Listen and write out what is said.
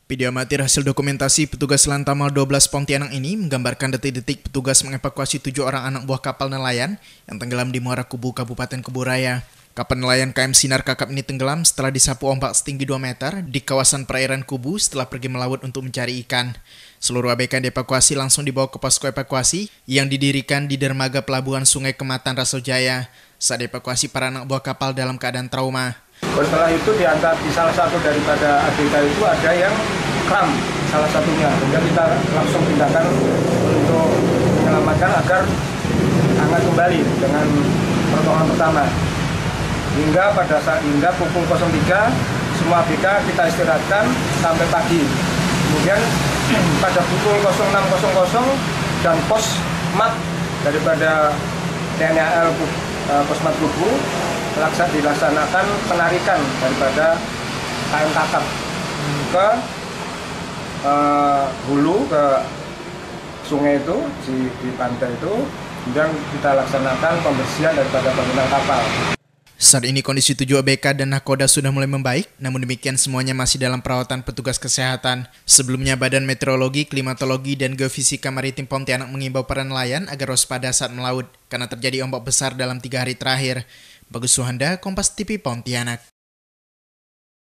Video amatir hasil dokumentasi petugas Lantamal 12 Pontianak ini menggambarkan detik-detik petugas mengevakuasi 7 orang anak buah kapal nelayan yang tenggelam di Muara Kubu, Kabupaten Kubu Raya. Kapal nelayan KM Sinar Kakap ini tenggelam setelah disapu ombak setinggi 2 meter di kawasan perairan Kubu setelah pergi melaut untuk mencari ikan. Seluruh ABK dievakuasi langsung dibawa ke posko evakuasi yang didirikan di dermaga pelabuhan Sungai Kematan, Rasojaya. Saat dievakuasi, para anak buah kapal dalam keadaan trauma. Setelah itu di salah satu daripada ABK itu ada yang kram salah satunya, sehingga kita langsung tindakan untuk menyelamatkan agar hangat kembali dengan pertolongan pertama. Hingga pukul 03 semua ABK kita istirahatkan sampai pagi. Kemudian pada pukul 06.00 dan posmat daripada TNI AL Posmat Kubu dilaksanakan penarikan daripada KM Kakap ke hulu, ke sungai itu, di pantai itu, kemudian kita laksanakan pembersihan daripada bangunan kapal. Saat ini kondisi 7 ABK dan nakoda sudah mulai membaik, namun demikian semuanya masih dalam perawatan petugas kesehatan. Sebelumnya Badan Meteorologi, Klimatologi, dan Geofisika Maritim Pontianak mengimbau para nelayan agar waspada saat melaut karena terjadi ombak besar dalam 3 hari terakhir. Bagus Suhanda, Kompas TV Pontianak.